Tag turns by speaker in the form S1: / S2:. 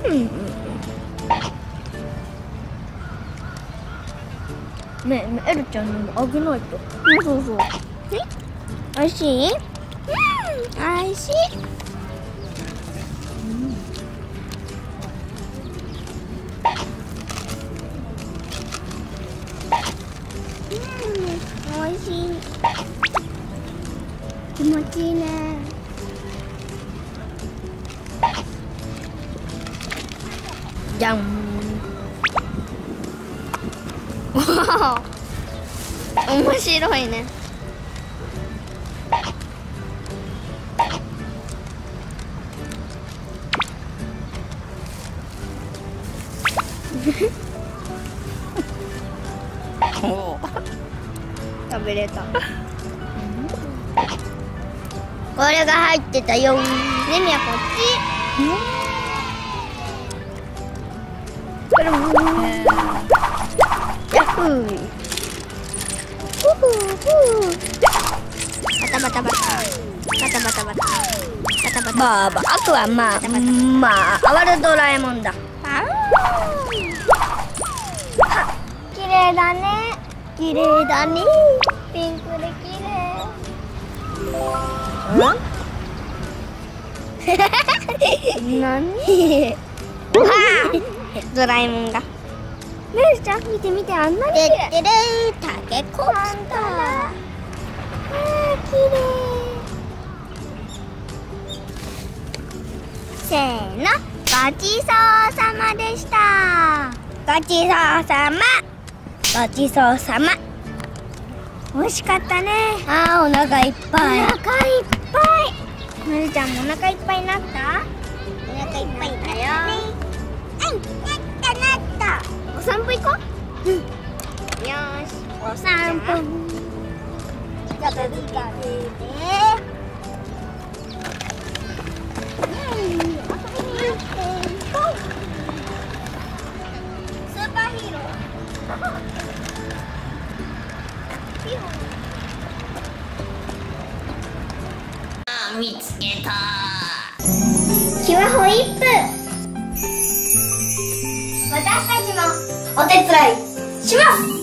S1: ねえ、エルちゃんにもあげないと。そうそう。おいしい？おいしい。おいしい。気持ちいいね。じゃん。面白いね。食べれた。これが入ってたよ。ねみはこっち。これも。ヤッフー。バタバタバタ。バタバタバタ。バタバタ。バーバ。あとはまああわるドラえもんだ。綺麗だね。綺麗だね。ピンクで綺麗。何？ドラえもんが。ねるちゃん見て見て、あんなに綺麗。てってれー、タケコプター。綺麗。せーの、ごちそうさまでした。ごちそうさま。ごちそうさま。美味しかったね。お腹いっぱい。お腹いっぱい。まるちゃんもお腹いっぱいになった？お腹いっぱいだよ。なった。お散歩行こう。よし、お散歩。じゃあ続けて。スーパーヒーロー。見つけた。キュアホイップ。私たちもお手伝いします。